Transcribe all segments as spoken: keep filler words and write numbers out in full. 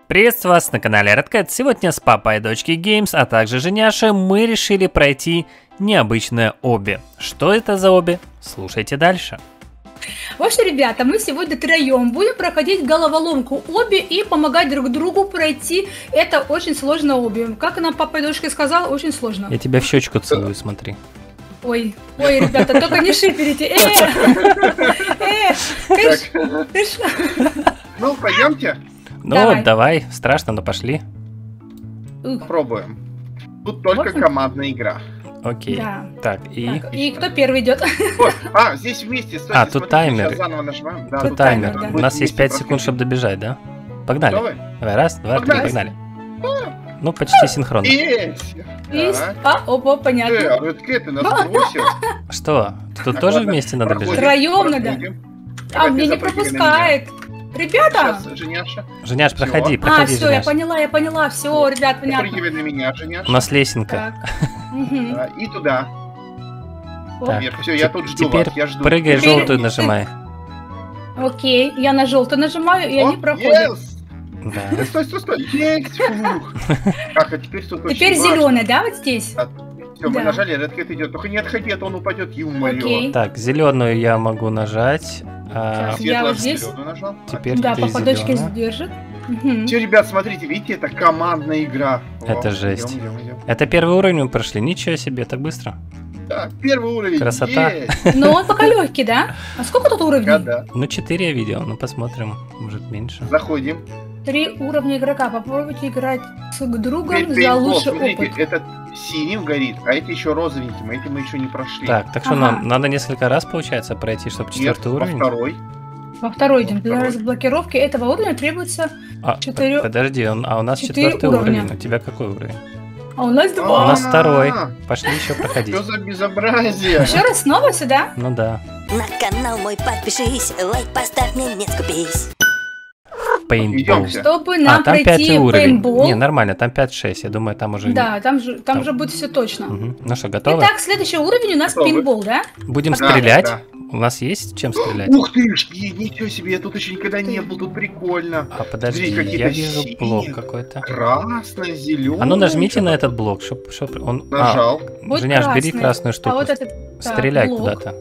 Приветствую вас на канале Redcat. Сегодня с папой и дочкой Games, а также Женяшей мы решили пройти необычное обби. Что это за обби? Слушайте дальше. В общем, ребята, мы сегодня троем будем проходить головоломку обби и помогать друг другу пройти это очень сложное обби. Как нам папа и дочка сказал, очень сложно. Я тебя в щечку целую, смотри. Ой, ой, ребята, только не шиперите. Э, э, ты ж, ты ж. Ну, пойдемте. Ну, Давай. давай, страшно, но пошли. Попробуем. Тут только общем- командная игра. Окей. Да. Так, и... Так, и кто первый идет? Вот. А, здесь вместе. Стойте, А, тут смотрите, таймеры. сейчас заново нажимаем. Да, Тут тут таймер. да. У Будет нас есть вместе пять секунд, проходить. чтобы добежать, да? Погнали. Готовы? Давай, раз, два, три, Погнали. погнали. Ну, почти синхронно. Есть! Есть. Так. А, опа, Э, понятно. а Redcat, ты нас бросил. Что? Тут тоже Ладно, вместе надо проходим, бежать? Втроем надо. проходим. А, Давайте мне не запрыгивай на пропускает. Ребята! Сейчас, Женяша. Женяш, Всё. проходи, А, проходи, все, я Женяш. поняла, я поняла. Все, ребят, понятно. Запрыгивай на меня, Женяша. У нас лесенка. Так. Мгм. Да, и туда. Так, Вверх. Все, я те- тут жду теперь вас, я жду. прыгай, Теперь- желтую нажимай. Окей, я на желтый нажимаю, и О, они проходят. yes! Да. Стой, стой, стой. Есть! Фух. Так, а теперь тут очень Теперь важно. зеленый, да, вот здесь? Все, мы Да. нажали, Redcat идет. Только не отходи, а то он упадет, ё-моё. Окей. Так, зеленую я могу нажать. А, Сейчас. Я вот здесь. зелёную нажал. теперь Да, ты папа дочка зелёная. держит. Мгм. Все, ребят, смотрите, видите, это командная игра. Это О, жесть. идем, идем, идем. Это первый уровень мы прошли. Ничего себе, так быстро. Так, первый уровень. Красота. Есть. Но он пока легкий, да? А сколько тут уровней? Да-да. Ну, четыре я видел. Ну, посмотрим. Может, меньше. Заходим. Три уровня игрока. Попробуйте играть с другом Теперь за пейнтбол, лучший смотрите, опыт. этот синим горит, а эти еще розовеньким, а эти мы еще не прошли. Так, так что Ага. нам надо несколько раз, получается, пройти, чтобы Нет, четвертый во уровень? второй. Во второй идем. Для Второй. разблокировки этого уровня требуется... А, четыре- Подожди, он, а у нас четыре четвертый уровня. уровень. У тебя какой уровень? А у нас У два. нас второй. А, Пошли еще проходить. Что за безобразие? Еще раз снова сюда? Ну да. На канал мой подпишись, лайк поставь, мне не скупись. Пейнтбол. Идемте. Чтобы А, нам там пройти пятый уровень. пейнтбол. Не, нормально, там пять-шесть. Я думаю, там уже... Да, там же, там Там. же будет все точно. Мгм. Ну что, готовы? Итак, следующий уровень у нас Готовы. пейнтбол, да? Будем Да, стрелять. да. У нас есть чем стрелять? Ух ты ж, и- ничего себе, я тут еще никогда не был, тут прикольно. А подожди, Смотри, какие-то я вижу синие. блок какой-то. Красный, зеленый. А ну нажмите на этот блок, чтоб, чтоб он... А, Нажал. Вот Женяш, бери красный. красную штуку. А вот этот... так, Стреляй блок. куда-то.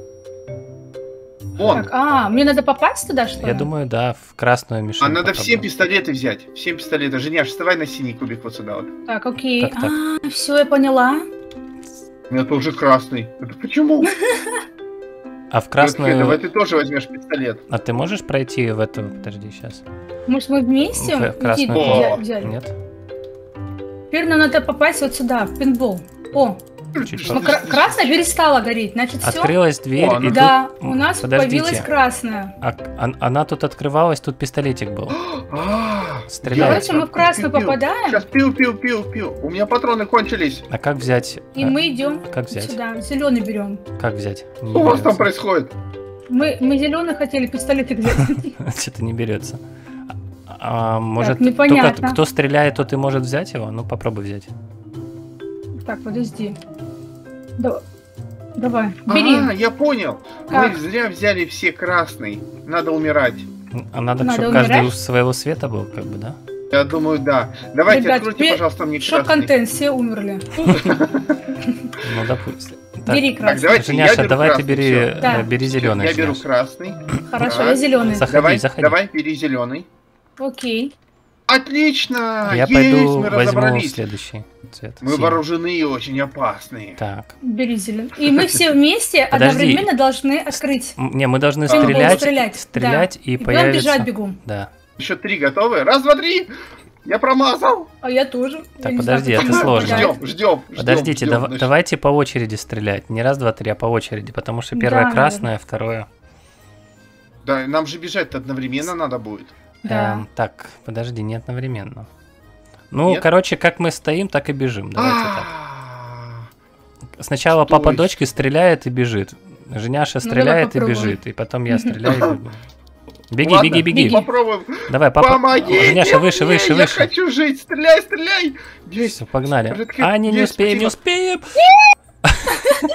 Вон. Так, а, мне надо попасть туда, что ли? Я думаю, да, в красную мишень. А надо все попробуем. пистолеты взять. Все пистолеты. Женяш, вставай на синий кубик вот сюда вот. Так, окей. Так, так. А, все, я поняла. Это уже красный. Это почему? А в Redcat, красную... давай ты тоже возьмешь пистолет. А ты можешь пройти в эту... Подожди, сейчас. Может, мы вместе В красную Никит, О, взя- взяли? Нет? Теперь нам надо попасть вот сюда, в пейнтбол. О, Чуть ну, попозже. кра- красная перестала гореть, значит все. Открылась дверь, О, и ну Да, тут... у нас Подождите. появилась красная. А- а- она тут открывалась, тут пистолетик был. А, Стреляй. Давайте мы в красную пил, пил. попадаем, Сейчас пил, пил, пил, пил. У меня патроны кончились. А как взять? и а, мы идем Как взять? сюда. Зеленый берем. Как взять? Не Что у вас там берется. происходит? Мы, мы зеленый хотели пистолетик взять. Что-то не берется. А, а, может, непонятно. только кто стреляет, тот и может взять его? Ну, попробуй взять. Так, подожди. Да- Давай, бери. А, я понял. Как? Мы зря взяли все красный. Надо умирать. А надо, Надо чтобы каждый умирать? у своего света был, как бы, да? Я думаю, да. Давайте Ребят, откройте, теперь пожалуйста, мне красный. Шок-контент, все умерли. Ну, допустим. Так, Бери Так, красный. давайте я Женяша, беру давай ты красный, бери, всё. Да. э, бери зеленый. Я беру красный. Хорошо, Так. я зеленый. Заходи, Давай, заходи. давай, бери зеленый. Окей. Отлично! Я Есть, пойду мы возьму разобрались. следующий цвет. Мы синий. вооружены и очень опасные. Так. Бери зеленый. И мы все вместе Подожди. одновременно должны открыть. М, Не, мы должны Пейнтбол стрелять, стрелять, стрелять да. и, И потом появится... бежать бегом. Да. Еще три готовы? Раз, два, три! Я промазал! А я тоже. Так, Я не подожди, знаю, это почему сложно. попадает. Ждем, ждем, ждем. Подождите, ждем, дава- значит. давайте по очереди стрелять. Не раз, два, три, а по очереди, потому что первое Да, красное, второе... Да, нам же бежать-то одновременно надо будет. Да. Эм, так, подожди, не одновременно. Ну, Нет? короче, как мы стоим, так и бежим. Давайте так. А, Сначала Стой. папа дочки стреляет и бежит. Женяша Ну, стреляет и давай бежит. И потом я стреляю и бегу. Беги, ладно, беги, беги. Попробуем. Давай, папа. Помогите Женяша, выше, мне, выше, я выше. хочу жить. Стреляй, стреляй. Есть. Все, погнали. Redcat, А, не, не есть, успеем, не спасибо. успеем.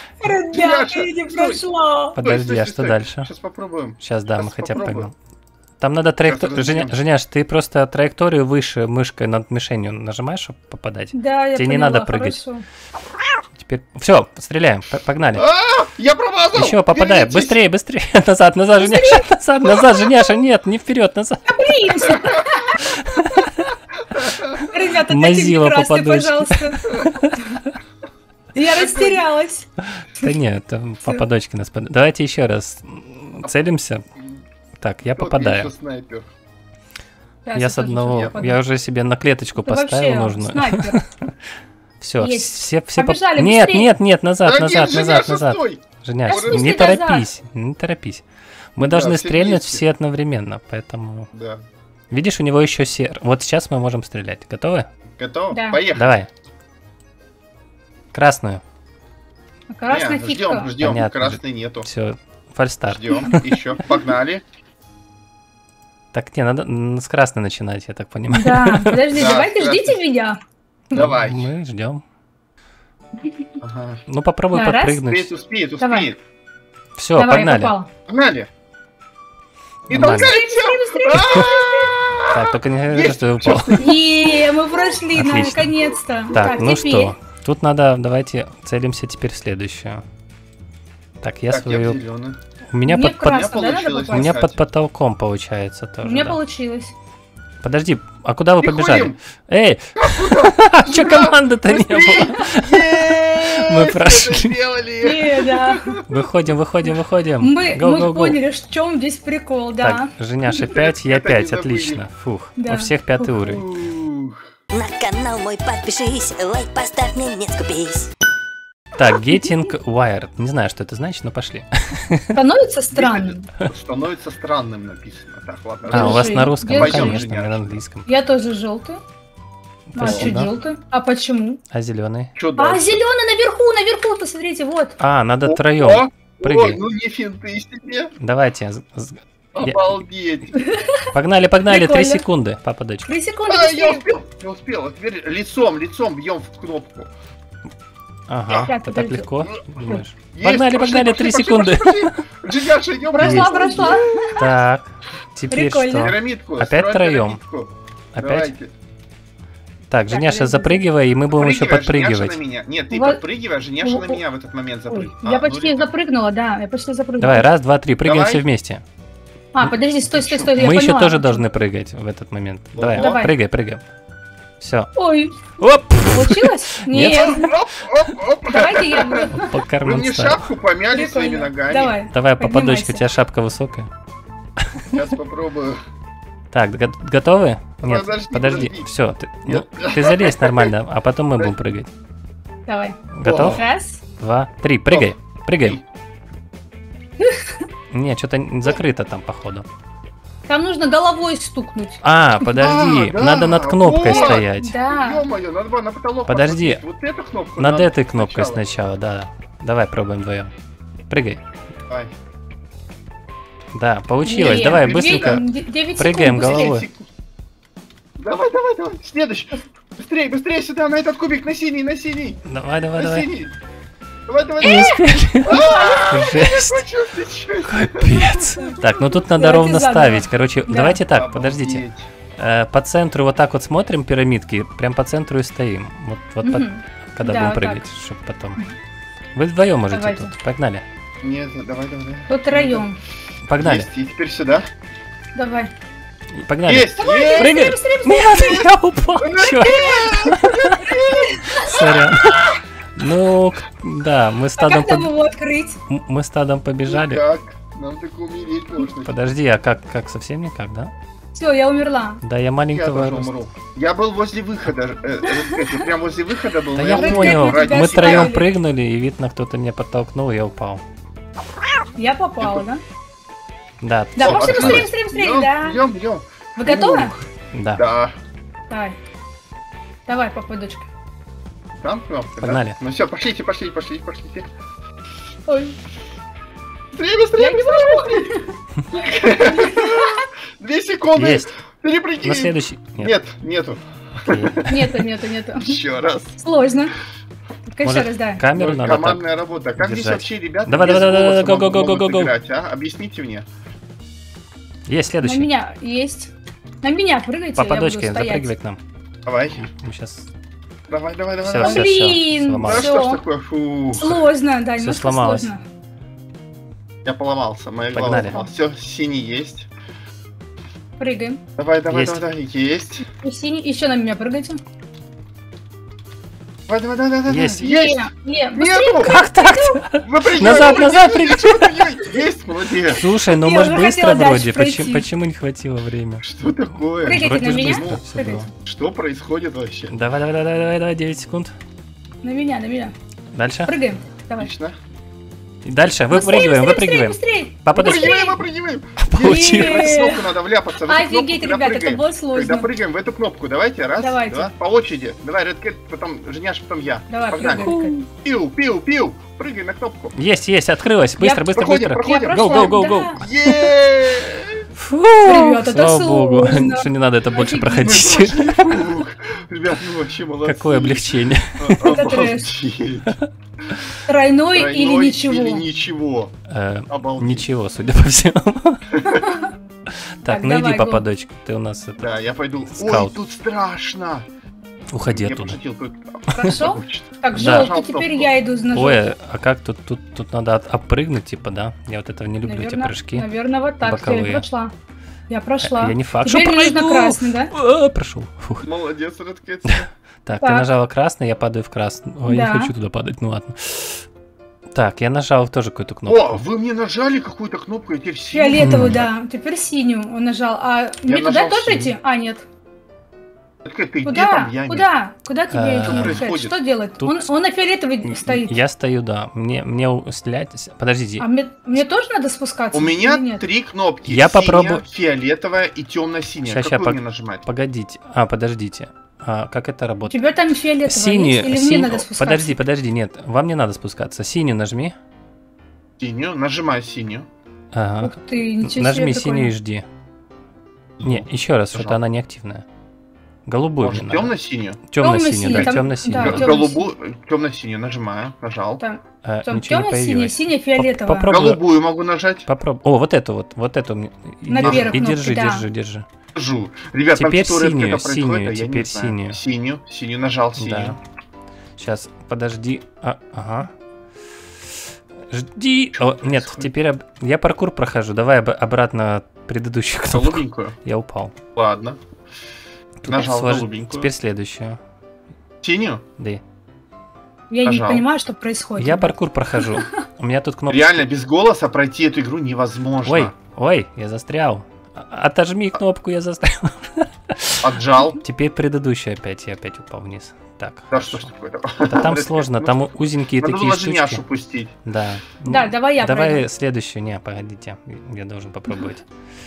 Ребята, Женяша, я не стой. прошла. Подожди, а что дальше? Сейчас попробуем. Сейчас, да, мы Сейчас хотя бы попробуем. поймем. Там надо траекторию. Сейчас Женя, разберем. Женяш, ты просто траекторию выше мышкой над мишенью нажимаешь, чтобы попадать. Да, я Тебе не поняла, надо прыгать. хорошо. Теперь. Все, стреляем. п- Погнали. А, я промазал! Еще попадаем. Вернитесь! Быстрее, быстрее. Назад, назад, Женяша. Назад, назад, Женяша. Нет, не вперед, назад. Блин! Ребята, дайте мне Мазила по красный, подушке. пожалуйста. Я растерялась. Да нет, там по подочке нас под... Давайте еще раз целимся. Так, я Вот попадаю. еще снайпер. Сейчас Я с тоже одного, что-то я уже себе на клеточку Это поставил вообще нужную. снайпер. Все, Есть. все, все поп- Побежали, Нет, быстрее. нет, нет, назад, Да назад, нет, назад, Женяша, назад. стой! Женяш, Да не пусти назад. торопись, не торопись. Мы должны все стрельнуть вместе. все одновременно, поэтому... Да. Видишь, у него еще сер. Вот сейчас мы можем стрелять. Готовы? Готов? Да. Поехали. Давай. Красную. Красная Не, фишка. ждем, ждем. Понятно. Красной нету. Все, фальстарт. Ждем. Еще. Погнали. Так, не, надо м, с красной начинать, я так понимаю. Да, подожди, Да, давайте красный. ждите меня. Давай. Мы ждем. Ага. Ну попробуй Да, раз. подпрыгнуть. Успеет, успеет, Давай. успеет. Все, Давай, я погнали. попал. Погнали. И Нормально. толкайте. Так, только не говори, Есть. что я упал. И мы прошли, Отлично. наконец-то. Так, ну теперь. что, тут надо, давайте целимся теперь в следующую. Так, я Так, я в свою... зелёный. У меня Мне под, под- красный, да, надо получилось. у попасть? меня кстати. под потолком получается У тоже. меня да. получилось. Подожди, а куда вы Бегуем. побежали? Эй, что команды-то не было? Мы прошли. Э, да. Выходим, выходим, выходим. Мы, Go, мы go, go. поняли, в чем здесь прикол, да. Так, Женяша пять, я Это не пять, забыли. отлично. Фух, Да. у всех пятый уровень. Ух. На канал мой подпишись, лайк поставь мне, не скупись. Так, Getting Wired. Не знаю, что это значит, но пошли. Становится странным. Становится странным написано. Так, ладно. А, у вас Держи, на русском? Ну, держи. конечно, Женя. на английском. Я тоже желтый. А Спасибо. чуть желтый? А почему? А зеленый? Что А, дальше? зеленый наверху, наверху, посмотрите, вот. А, надо О, троем. о, Прыгай. Ой, ну не финты себе. Давайте. з- з- Я- Обалдеть. Погнали, погнали, три Прикольно. секунды, папа, дочка. Три секунды, А, я быстрее. успел, я успел. А теперь лицом, лицом бьем в кнопку. Ага, Так, это так подожди. легко, думаешь? Есть, Погнали, пошли, погнали, пошли, три пошли, секунды. пошли, пошли. Женяша, идем. Прошла, Есть. прошла. Так, теперь Прикольно. что? Пирамидку. Опять строим втроем? пирамидку. Опять? Давайте. Так, Женяша, подожди. запрыгивай, и мы будем еще Подпрыгивай, Женяша подпрыгивать. на меня. Нет, ты Вот. подпрыгивай, а Женяша на Ну, меня в этот момент Ой, запрыгнет. я А, почти ну, запрыгнула, да, я почти запрыгнула. Давай, раз, два, три, прыгаем Давай. все вместе. А, подожди, стой, стой, стой, я Мы еще поняла. тоже должны прыгать в этот момент. Давай, Давай. прыгай, прыгай. Все. Ой, Оп! получилось? Нет. Нет. Оп, оп, оп. Давайте я буду. По Вы карман мне ставь. шапку помяли своими Прикольно. ногами. Давай. Давай, папа, дочка, у поднимайся. тебя шапка высокая. Сейчас попробую. Так, го- готовы? Нет, Подожди, подожди. подожди. Все, ты, ну, Нет. ты залезь нормально, а потом мы будем прыгать. Давай. Готов? Раз. Два, три, прыгай, прыгай. Не, что-то закрыто там, походу. Там нужно головой стукнуть. А, подожди, Да, надо да, над кнопкой вот. стоять. Да. Ё-моё, надо было на потолок Подожди. посмотреть. Вот эту кнопку Над надо этой кнопкой сначала. сначала, да. Давай пробуем вдвоем. Прыгай. Давай. Да, получилось. Не, Давай, девять- быстренько. девять Прыгаем секунд, быстрее. головой. Пять секунд. Давай, давай, давай. Следующий. Быстрее, быстрее сюда, на этот кубик, на синий, на синий. Давай, давай, На давай. синий. Давай, давай, Не давай. успели. Жесть. Хочу встречать. Капец. Так, ну тут надо Давайте ровно заново. ставить. Короче, Да. давайте так, Обалдеть. подождите. Э, По центру вот так вот смотрим пирамидки, прям по центру и стоим. Вот, вот под- Мгм. когда Да, будем вот прыгать, чтобы потом. Вы вдвоем можете Давайте. тут. Погнали. Нет, давай, давай. давай. Тут троем. Погнали. Есть, и теперь сюда. Давай. Погнали. Есть, есть. Прыгай. Нет, я упал. Чёрт. Сорян. Ну, к- да, мы А стадом, как нам поб- его открыть? м- мы стадом побежали. Как? Нам так умереть можно. Подожди, а как, как совсем никак, да? Все, я умерла. Да, я Я маленького тоже роста. умру. Я был возле выхода. э, э, я прям возле выхода был. Да но я уже понял, как тебя мы троем оставили. прыгнули, и видно, кто-то меня подтолкнул, и я упал. Я попала, да? Да, Да, всё, пошли погнали. быстрее, быстрее, быстрее, да. Идем, идем. Вы готовы? Да. Да. Давай. Давай, папа, дочка. Там кнопка, Погнали. да? Ну все, пошлите, пошлите, пошлите, пошлите. Ой. Быстрее, быстрее, Я не быстрее. Две секунды. Есть. Перепрыгни. На следующий. Нет. Нет, нету. окей. Нету, нету, нету. Еще раз. Сложно. Только еще Может, раз, да. камеру Ну, надо так. командная работа. Как здесь держать. вообще ребята Давай, без давай, давай, голоса давай, go, могут- go, go, могут go, go. играть, а? Объясните мне. Есть На следующий. меня есть. На меня прыгайте, По я буду подочке стоять. запрыгивай к нам. Давай. Мы сейчас... Давай, давай, давай. Всё, давай. всё, Блин, Да сломалось. что ж всё. такое, фу. Сложно, да, Всё немножко сломалось. сложно. Я поломался, моя Погнали. голова. Все, синий есть. Прыгаем. Давай, давай, Есть. давай, давай. Есть. И синий, еще на меня прыгайте. Давай, давай, давай, давай. Есть. Есть. Не, не, быстрее. Нету. Как так? Выпрыгивай, Назад, назад, выпрыгивай. Ой-ой-ой. Есть, молодец. Слушай, ну Я может уже быстро хотела дальше вроде. пройти. Почему, почему не хватило времени? Что такое? Прыгайте Вроде на ж меня. быстро всё Прыгайте. было. Что происходит вообще? Давай, давай, давай, давай, давай, девять секунд. На меня, на меня. Дальше. Прыгаем. Давай. Отлично. И дальше Быстрее, выпрыгиваем, быстрее, выпрыгиваем. быстрее, быстрее. Папа, подожди. Выпрыгиваем, выпрыгиваем. Получилось. В эту кнопку надо вляпаться. В эту кнопку, Офигеть, когда ребят, это прыгаем. было сложно. Когда прыгаем в эту кнопку, давайте, раз, Давайте. два, по очереди. Давай, Red Cat, потом Женяш, потом я. Давай, Погнали. прыгаем. Пиу, пиу, пиу. Прыгай на кнопку. Есть, есть, открылось. Быстро, Я- быстро, Проходим, быстро. проходим. Я Гоу, прошла, гоу, гоу, гоу. да. Еее! Фу, Ребята, это слава богу, сложно. что не надо это больше Офигеть. проходить. Фух. Ребят, ну вообще молодцы. Какое облегчение. Это трэш. Обалдеть. Тройной, или Тройной ничего? Или ничего. Э, Обалдеть. Ничего, судя по всему. Так, ну давай, иди, го. папа, дочка, ты у нас это... Да, я пойду. Ой, Скаут. тут страшно. Уходи Я оттуда. пошутил, тут Хорошо? получится. Так, Да. желтый, теперь я иду на Ой, желтый. а как тут, тут, тут надо от- опрыгнуть, типа, да? Я вот этого не люблю, эти Наверно- прыжки. Наверное, вот так. боковые. Я прошла. Я прошла. Я не факт, Теперь что мне нужно пройду. красный, да? А, Прошел. Фух. Молодец, Red Cat. Так, ты Так. нажала красный, я падаю в красный. Ой, я Да. не хочу туда падать, ну ладно. Так, я нажал тоже какую-то кнопку. О, вы мне нажали какую-то кнопку, я теперь синий. Фиолетовую, М. да. Теперь синюю он нажал. А мне туда нажал тоже синюю. идти? А, нет. Red Cat, ты где Куда? там? Я не- Куда? Куда тебе А, идти? Что Михаил? происходит? Что делать? Тут- Он, он на фиолетовой стоит. Я стою, да. Мне, мне у- стрелять... Подождите. А мне, мне тоже надо спускаться? У меня или нет? три кнопки. Я Синяя, попробую- фиолетовая и темно-синяя. Ща, ща, Какую пог- мне нажимать? Погодите. А, подождите. А, как это У работает? тебя там фиолетовая Синюю, есть, или мне синюю- надо спускаться? Подожди, подожди, нет, вам не надо спускаться. Синюю нажми. Синюю, нажимаю синюю. Ага. Ух ты, ничего Нажми себе, синюю и прикольно. жди. Не, еще раз, что-то Нажал. она неактивная. Голубую Может, мне надо. темно-синюю? Темно-синюю, да, Темно-синий, там- темно-синюю. да, да. тёмно- Голубую, темно-синюю нажимаю, нажал. Так, А, там ничего не темно-синяя, появилось. синяя, фиолетовая. попробуй. Голубую могу нажать. Попробуй. О, вот эту вот, вот эту мне. И, На держи, первой и кнопке, держи, да. держи, держи. Держу. Ребят, там Теперь что-то синюю, это происходит, синюю, а я не теперь знаю. синюю. Синюю, синюю нажал, синюю. Да. Сейчас, подожди. А, ага. Жди. Чё О, нет, происходит? теперь об- я паркур прохожу. Давай об- обратно предыдущую кнопку. Голубенькую. Я упал. Ладно. Тут Нажал слож- голубенькую. Теперь следующую. Синюю? Да. Я не Нажал. понимаю, что происходит. Я паркур прохожу. У меня тут кнопка. Реально, без голоса пройти эту игру невозможно. Ой, ой, я застрял. А- Отожми кнопку, я застрял. Отжал. Теперь предыдущую опять, я опять упал вниз. Так. Да что ж такое-то? Да там сложно, там узенькие Надо такие было Женяшу штучки. пустить. Да. Да, давай я Давай пройду. следующую. Не, погодите, я должен попробовать.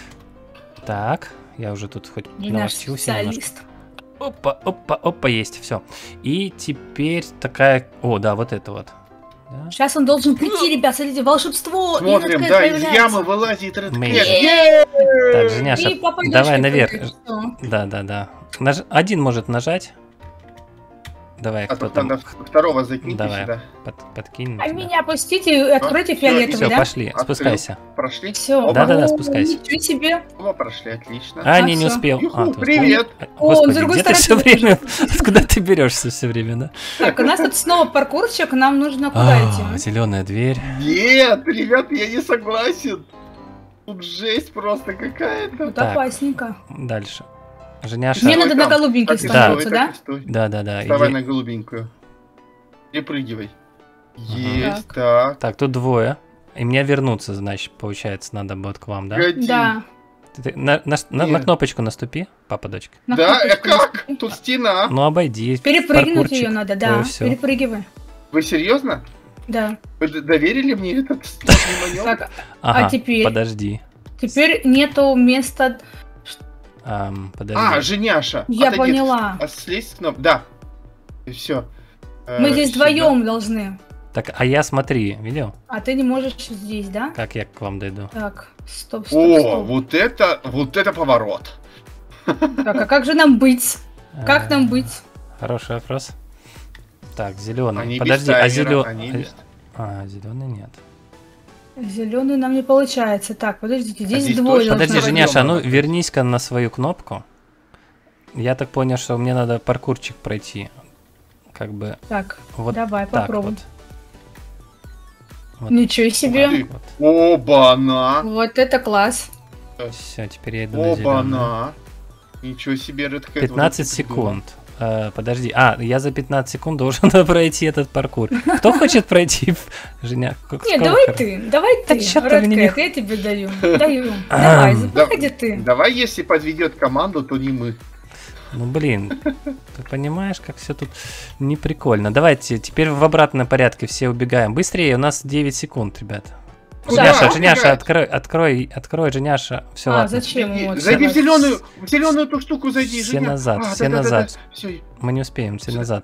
Так, я уже тут хоть Не наш навчился немножко. специалист. Опа, опа, опа, есть, все. И теперь такая... О, да, вот это вот. Да. Сейчас он должен прийти, ребят, смотрите, волшебство. и Смотрим, Red Cat да, из появляется. ямы вылазит Red Мы- Cat. Е-е-е! Так, И Женяша, папа и давай дочка наверх. прыгают, всё. Да, да, да. Наж- Один может нажать. Давай, А кто тут там? надо второго закиньте Давай. сюда. Под- подкинь. А тебя. меня пустите, и откройте всё, фиолетовый, Все, да? пошли, Открыл. спускайся. Прошли? Все. Да-да-да, спускайся. Ничего себе. Оба прошли, отлично. А, А, не, не всё. успел. Юху, А, ты успел. привет. О, Господи, с другой где ты все стороны время? Откуда ты берешься все время, да? Так, у нас тут снова паркурчик, нам нужно куда идти? Зеленая дверь. Нет, ребят, я не согласен. Тут жесть просто какая-то. Тут Так. опасненько. Дальше. Женяша. Мне Стой надо на там. голубенький Так и становиться, стой, да? так и стой. Да, да, да. Вставай иди. на голубенькую. Перепрыгивай. Есть, так. Так, тут двое. И мне вернуться, значит, получается, надо будет к вам, да? Погоди. Да. Ты на, на- на- на Нет. кнопочку наступи, папа, дочка. На Да, э, кнопочку как? наступи. Тут стена. Ну, обойди. Перепрыгнуть паркурчик, ее надо, то да. и всё. Перепрыгивай. Вы серьезно? Да. Вы д- доверили мне этот сложный манёвр? Так, Ага, а теперь? подожди. теперь нету места. Ам, подожди. А, Женяша. Я отойди. поняла. А слезь с кнопки. Да. И все. Мы здесь вдвоем должны. Так, а я смотри, видел, А ты не можешь здесь, да? как я к вам дойду? Так, стоп, стоп, О, стоп. вот это, вот это поворот. Так, а как же нам быть? Как А, нам быть? Хороший вопрос. Так, зеленый. Они без Подожди, а таймера, зеленый. они без- А, зеленый нет. Зеленый нам не получается. Так, подождите, здесь, здесь двое точно? должно Подожди, быть. Женяша, а ну надо быть. вернись-ка на свою кнопку. Я так понял, что мне надо паркурчик пройти. Как бы Так, вот давай так попробуем. вот. Вот Ничего себе. Ты. вот. Оба-на! Вот это класс. Все, теперь я иду на зеленый. Оба-на! Ничего себе, Red Cat. пятнадцать вот это придумал. секунд. Э, подожди. А, я за пятнадцать секунд должен пройти этот паркур. Кто хочет пройти? Женя, как Нет, сколько? давай ты, давай Да ты. чё ты Red мне не- Cat, я тебе даю. Даю. Давай, Да- заходи ты. Давай, если подведет команду, то не мы. Ну блин, ты понимаешь, как все тут не прикольно. Давайте теперь в обратном порядке все убегаем. Быстрее, у нас девять секунд, ребята. Куда? Женяша, Женяша, Убегать? открой, открой, открой, Женяша. Все, А, ладно. зачем ему? вот Зайди в сюда? зеленую, в зеленую эту штуку зайди, Все Женя. назад, А, все да-да-да-да. назад. Всё, Мы не успеем, все Всё. назад.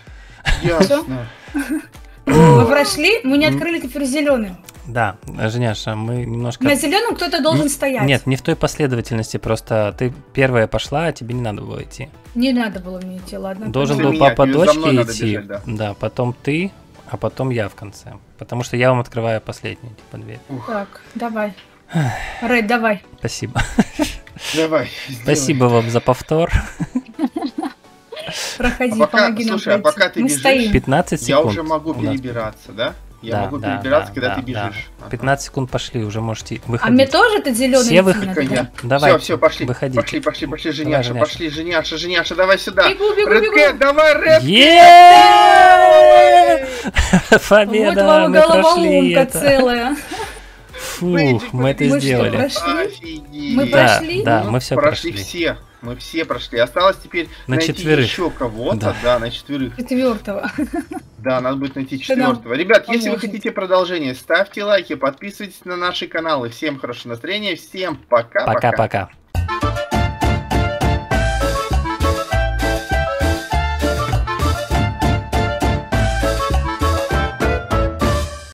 ясно. Мы прошли, мы не открыли теперь зеленый. Да, Женяша, мы немножко... На зеленом кто-то должен Не- стоять. Нет, не в той последовательности, просто ты первая пошла, а тебе не надо было идти. Не надо было мне идти, ладно. Должен После был меня, папа тебе за мной дочке надо идти, бежать, да. да, потом ты, а потом я в конце. Потому что я вам открываю последнюю типа, дверь. Так, давай. Рейд, давай. Спасибо. Давай, сделай. Спасибо вам за повтор. Проходи, А пока- помоги нам слушай, а пройти. пока ты Мы бежишь, стоим. пятнадцать Я секунд. уже могу у нас. перебираться, да? Я Да, могу да, перебираться, да, когда да, ты да. бежишь. Ага. пятнадцать секунд пошли, уже можете А выходить. мне тоже этот зеленый Все идти выход- надо, Коня. да? Давайте, Все, все, пошли. выходите. Пошли, пошли, пошли, Давай, Женяша, Женяша. пошли, Женяша, Женяша, давай сюда. Бегу, бегу, Red бегу. Cat, давай, Red Е-е-е! Вот Победа, вам мы прошли головоломка это. целая. Фух, мы это Мы что, сделали. прошли? Офигеть. Мы Да, прошли? да, Ну, мы все прошли. прошли. все. Мы все прошли. Осталось теперь На найти четверых. еще кого-то. Да. Да. на четверых. Четвертого. Да, надо будет найти Что нам четвертого. Ребят, если вы поможет. хотите продолжение, ставьте лайки, подписывайтесь на наши каналы. Всем хорошего настроения, всем пока-пока. Пока-пока.